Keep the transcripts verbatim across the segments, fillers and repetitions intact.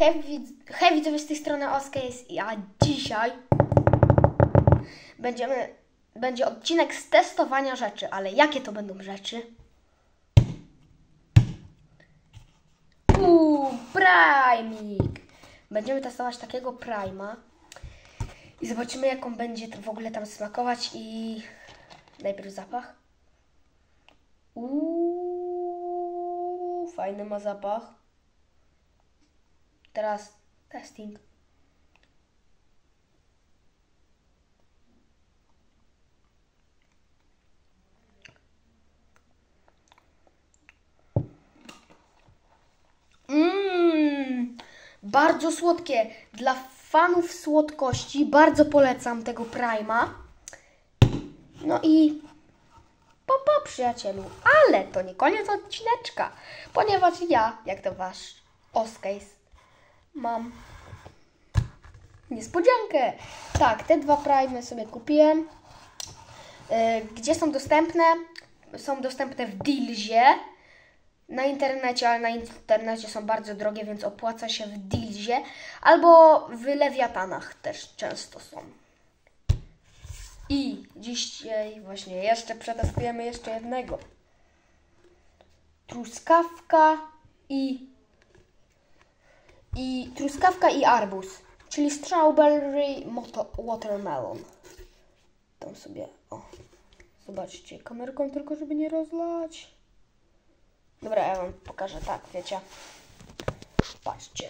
Hej, hej widzowie, z tej strony Oscase, a dzisiaj będziemy, będzie odcinek z testowania rzeczy, ale jakie to będą rzeczy? Uuu, Primik! Będziemy testować takiego Prima i zobaczymy, jaką będzie to w ogóle tam smakować. I najpierw zapach. Uuu, fajny ma zapach. Teraz testing. Mmm, bardzo słodkie. Dla fanów słodkości bardzo polecam tego Prima. No i po, po przyjacielu. Ale to nie koniec odcineczka, ponieważ ja, jak to wasz Oscase, mam niespodziankę. Tak, te dwa Primy sobie kupiłem. Yy, gdzie są dostępne? Są dostępne w Dealzie na internecie, ale na internecie są bardzo drogie, więc opłaca się w Dealzie. Albo w Lewiatanach też często są. I dzisiaj właśnie jeszcze przetestujemy jeszcze jednego. Truskawka i i truskawka i arbuz, czyli strawberry watermelon. Tam sobie, o, zobaczcie, kamerką tylko, żeby nie rozlać. Dobra, ja wam pokażę, tak, wiecie. Patrzcie.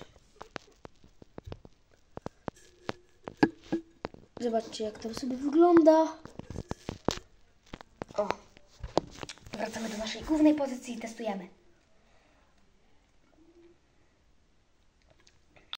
Zobaczcie, jak to sobie wygląda. O, wracamy do naszej głównej pozycji i testujemy.